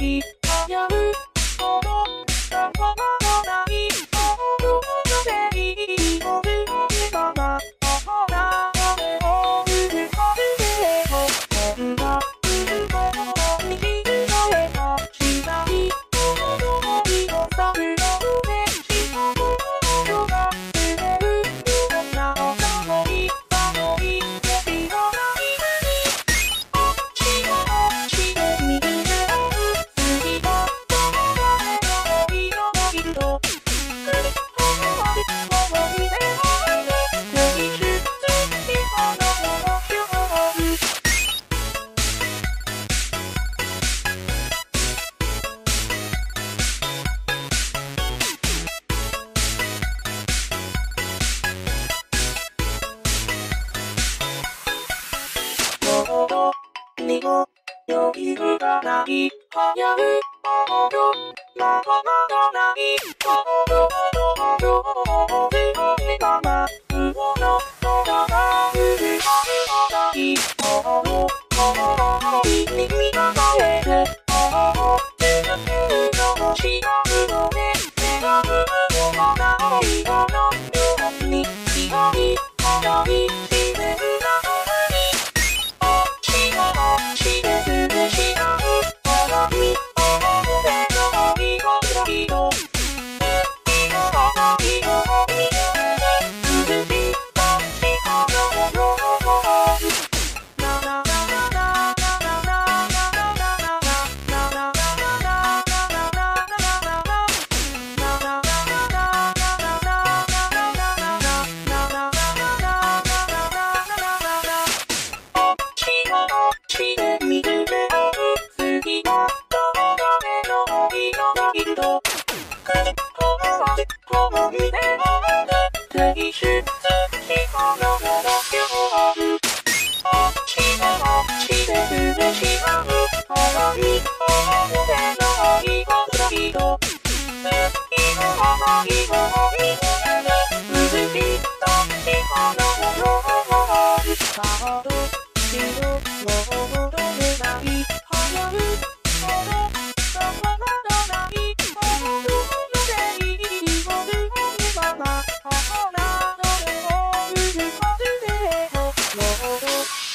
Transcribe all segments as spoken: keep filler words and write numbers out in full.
ない早うこの仲間のない心でいいもずもずままほら俺をうるはずでもこんなうることに気づかれたしないこの想いを去るのでした心が揺れるこんなおさもいさもい知らないあっちがあっちで水で追う次は誰が思いのないとくりほどまで思い出がある練習つきあの目標もうどにも余裕がない早うもうどまだまだないもうどもうどもうずもずままうおの空がうるはずもないもうどもういに乱れてもうずっとの知らぬのね願うものがないこのように光り輝いてるなのにあっちがあっちですれ知らぬ笑い俺の愛が辛いと今はないのを見つめて苦しかったのものもあるななななななななななな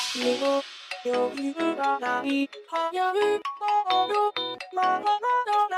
余裕がない早うもうどまだまだ